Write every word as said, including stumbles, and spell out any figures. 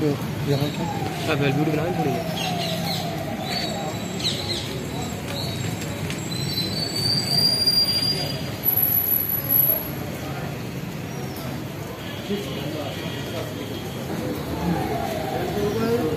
यहाँ क्या वेलवेट बनानी थोड़ी है। Thank you.